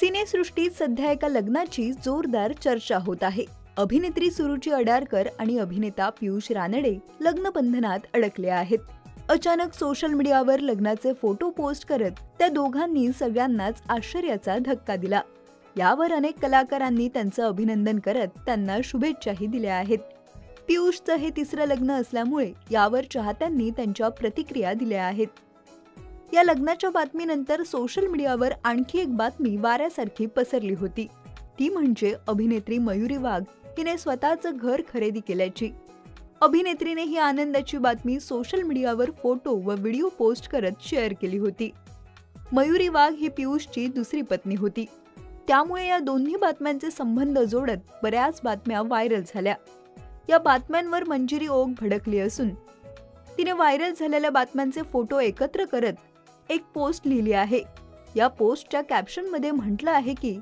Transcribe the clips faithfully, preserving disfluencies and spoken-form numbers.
सिनेसृष्टीत सध्या एका लग्नाची जोरदार चर्चा होत आहे। अभिनेत्री सुरुची अड्यारकर आणि अभिनेता पियुष रानडे लग्नबंधनात अडकले आहेत। अचानक सोशल मीडियावर लग्नाचे फोटो पोस्ट करत त्या दोघांनी सगळ्यांनाच आश्चर्याचा धक्का दिला। यावर अनेक कलाकारांनी त्यांचे अभिनंदन करत त्यांना शुभेच्छाही दिल्या आहेत। पियुषचं हे तिसरं लग्न असल्यामुळे यावर चाहत्यांनी त्यांच्या प्रतिक्रिया दिल्या आहेत। या लग्नाच्या बातमीनंतर सोशल मीडियावर आणखी एक बातमी वाऱ्यासारखी पसरली होती। ती म्हणजे अभिनेत्री मयुरी वाघ हिने स्वतःचं घर खरेदी केल्याची। अभिनेत्रीने ही आनंदाची बातमी सोशल मीडियावर फोटो व व्हिडिओ पोस्ट करत शेअर केली होती। मयुरी वाघ ही पियुषची दुसरी पत्नी होती, त्यामुळे या दोन्ही बातम्यांचे संबंध जोडत बऱ्याच बातम्या व्हायरल झाल्या। या बातम्यांवर मंजिरी ओक भडकली असून तिने व्हायरल झालेल्या बातम्यांचे फोटो एकत्र करत एक पोस्ट लिहिली आहे। या पोस्टच्या कॅप्शनमध्ये म्हटलं आहे की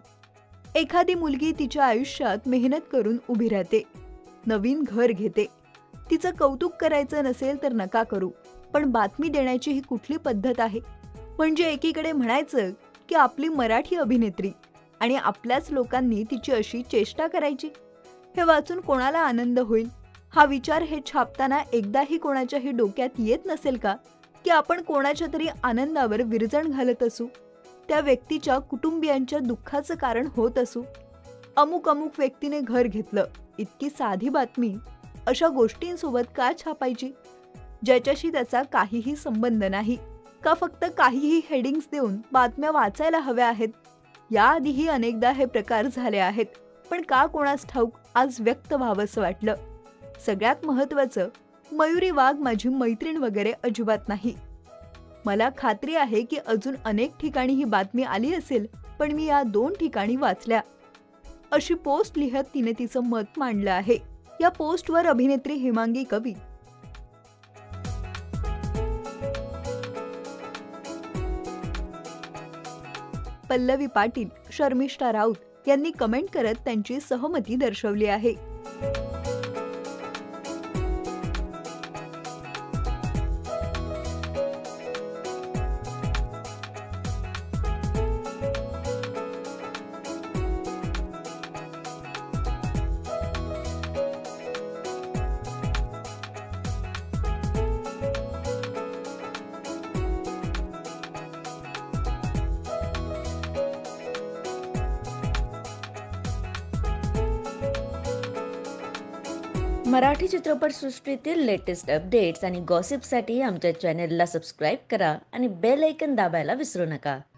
एखादी मुलगी तिच्या आयुष्यात मेहनत करून उभी राहते, नवीन घर घेते, तिचं कौतुक करायचं नसेल तर नका करू, पण बातमी देण्याची ही कुठली पद्धत आहे? म्हणजे एकीकडे म्हणायचं की आपली मराठी अभिनेत्री आणि आपल्याच लोकांनी तिची अशी चेष्टा करायची। हे वाचून कोणाला आनंद होईल? हा विचार हे छापताना एकदाही कोणाच्याही डोक्यात येत नसेल का की आपण कोणाच्या तरी आनंदावर विरजण घालत असू, त्या व्यक्तीच्या कुटुंबियांच्या दुःखाचं कारण होत असू। अमुक अमुक व्यक्तीने घर घेतलं, इतकी साधी बातमी अशा गोष्टींसोबत का छापायची ज्याच्याशी त्याचा काहीही संबंध नाही? का फक्त काहीही हेडिंग्स देऊन बातम्या वाचायला हव्या आहेत? याआधीही अनेकदा हे प्रकार झाले आहेत, पण का कोणास ठाऊक आज व्यक्त व्हावंसं वाटलं? सगळ्यात महत्त्वाचं, मयुरी वाघ माझी मैत्रीण वगैरे अजिबात नाही। मला खात्री आहे की अजून अनेक ठिकाणी ही बातमी आली असेल, पण मी या दोन ठिकाणी वाचल्या, अशी पोस्ट लिहत तिने तिचं मत मांडलं आहे। या पोस्टवर अभिनेत्री हेमांगी कवी, पल्लवी पाटील, शर्मिष्ठा राऊत यांनी कमेंट करत त्यांची सहमती दर्शवली आहे। मराठी चित्रपटसृष्टीतील लेटेस्ट अपडेट्स आणि गॉसिपसाठी आमच्या चॅनेलला सबस्क्राईब करा आणि बेल आयकॉन दाबायला विसरू नका।